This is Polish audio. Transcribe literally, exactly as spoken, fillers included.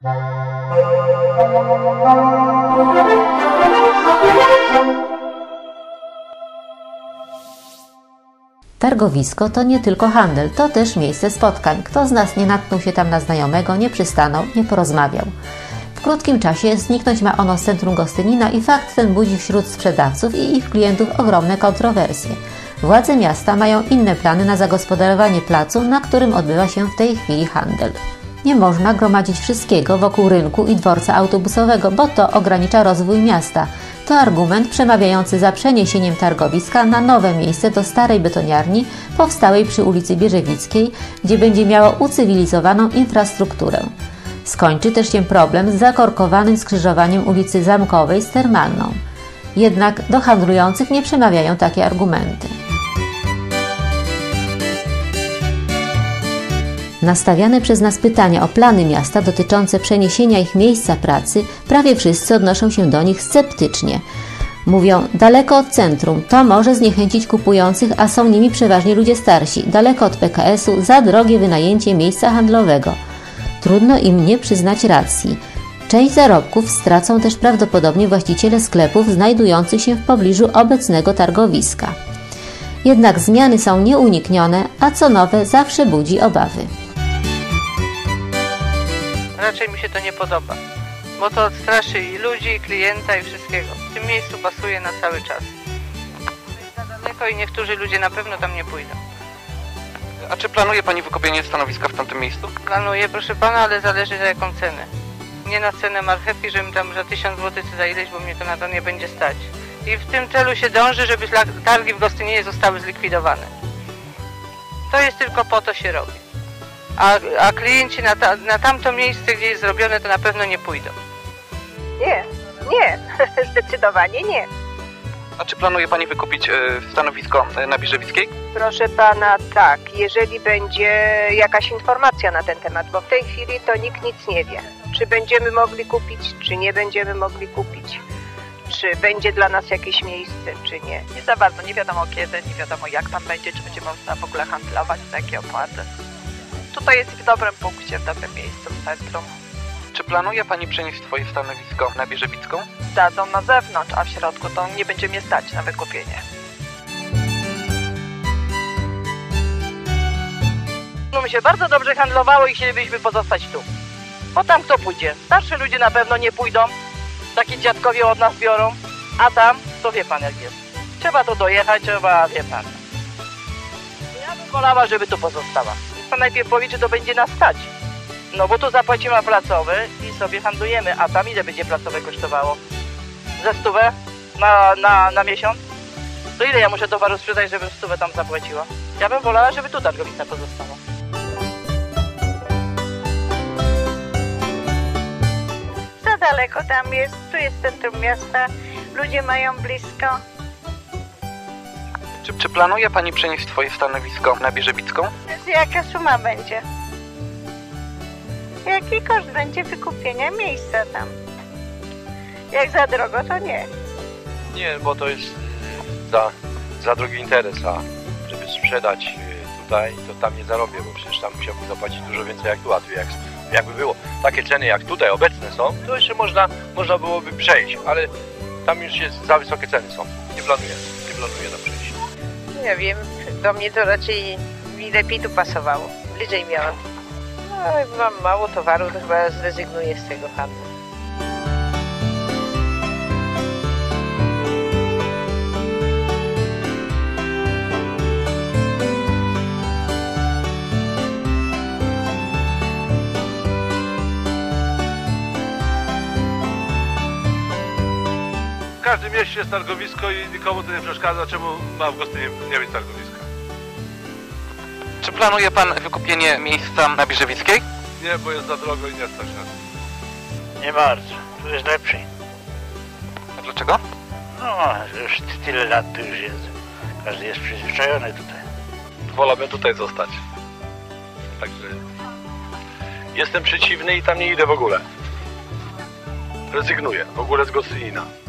Targowisko to nie tylko handel, to też miejsce spotkań. Kto z nas nie natknął się tam na znajomego, nie przystanął, nie porozmawiał. W krótkim czasie zniknąć ma ono z centrum Gostynina i fakt ten budzi wśród sprzedawców i ich klientów ogromne kontrowersje. Władze miasta mają inne plany na zagospodarowanie placu, na którym odbywa się w tej chwili handel. Nie można gromadzić wszystkiego wokół rynku i dworca autobusowego, bo to ogranicza rozwój miasta. To argument przemawiający za przeniesieniem targowiska na nowe miejsce do starej betoniarni powstałej przy ulicy Bierzewickiej, gdzie będzie miało ucywilizowaną infrastrukturę. Skończy też się problem z zakorkowanym skrzyżowaniem ulicy Zamkowej z Termalną. Jednak do handlujących nie przemawiają takie argumenty. Nastawiane przez nas pytania o plany miasta dotyczące przeniesienia ich miejsca pracy, prawie wszyscy odnoszą się do nich sceptycznie. Mówią, daleko od centrum, to może zniechęcić kupujących, a są nimi przeważnie ludzie starsi, daleko od P K S-u, za drogie wynajęcie miejsca handlowego. Trudno im nie przyznać racji. Część zarobków stracą też prawdopodobnie właściciele sklepów znajdujących się w pobliżu obecnego targowiska. Jednak zmiany są nieuniknione, a co nowe zawsze budzi obawy. Raczej mi się to nie podoba, bo to odstraszy i ludzi, i klienta, i wszystkiego. W tym miejscu pasuje na cały czas. Jest za daleko i niektórzy ludzie na pewno tam nie pójdą. A czy planuje Pani wykupienie stanowiska w tamtym miejscu? Planuję, proszę Pana, ale zależy za jaką cenę. Nie na cenę marchewki, żebym tam za tysiąc złotych czy za ileś, bo mnie to na to nie będzie stać. I w tym celu się dąży, żeby targi w Gostyninie zostały zlikwidowane. To jest tylko po to się robi. A, a klienci na, ta, na tamto miejsce, gdzie jest zrobione, to na pewno nie pójdą. Nie, nie, zdecydowanie nie. A czy planuje Pani wykupić y, stanowisko y, na Bierzewickiej? Proszę Pana, tak, jeżeli będzie jakaś informacja na ten temat, bo w tej chwili to nikt nic nie wie. Czy będziemy mogli kupić, czy nie będziemy mogli kupić. Czy będzie dla nas jakieś miejsce, czy nie. Nie za bardzo, nie wiadomo kiedy, nie wiadomo jak tam będzie, czy będzie można w ogóle handlować, za jakie opłaty. Tutaj jest w dobrym punkcie, w dobrym miejscu, w centrum. Czy planuje Pani przenieść swoje stanowisko na Bierzewicką? Dadzą na zewnątrz, a w środku to nie będzie mnie stać na wykupienie. No mi się bardzo dobrze handlowało i chcielibyśmy pozostać tu. Bo tam kto pójdzie? Starszy ludzie na pewno nie pójdą. Takie dziadkowie od nas biorą. A tam, to wie Pan jak jest. Trzeba tu dojechać, trzeba, wie Pan. Ja bym wolała, żeby tu pozostała. Pan najpierw powie, czy to będzie nas stać. No bo tu zapłacimy placowy i sobie handlujemy. A tam ile będzie placowe kosztowało? Ze stówę na, na, na miesiąc? To ile ja muszę towaru sprzedać, żebym stówę tam zapłaciła? Ja bym wolała, żeby tu targowiska pozostała. Za daleko tam jest, tu jest centrum miasta, ludzie mają blisko. Czy, czy planuje Pani przenieść swoje stanowisko na Bierzewicką? Jaka suma będzie? Jaki koszt będzie wykupienia miejsca tam? Jak za drogo, to nie. Nie, bo to jest za, za drogi interes, a żeby sprzedać tutaj, to tam nie zarobię, bo przecież tam musiałbym zapłacić dużo więcej jak tu, a tu jak, jakby było takie ceny jak tutaj obecne są, to jeszcze można, można byłoby przejść, ale tam już jest za wysokie ceny są. Nie planuję, nie planuję tam przejść. Nie wiem, do mnie to raczej mi lepiej tu pasowało. Bliżej miałam. No, mam mało towaru, to chyba zrezygnuję z tego handlu. W każdym mieście jest targowisko i nikomu to nie przeszkadza, czemu ma w Gostyninie nie być targowiska. Czy planuje Pan wykupienie miejsca na Bierzewickiej? Nie, bo jest za drogo i nie stać nas. Nie bardzo, tu jest lepszy. A dlaczego? No, już tyle lat tu już jest. Każdy jest przyzwyczajony tutaj. Wolałbym tutaj zostać. Także jestem przeciwny i tam nie idę w ogóle. Rezygnuję w ogóle z Gostynina.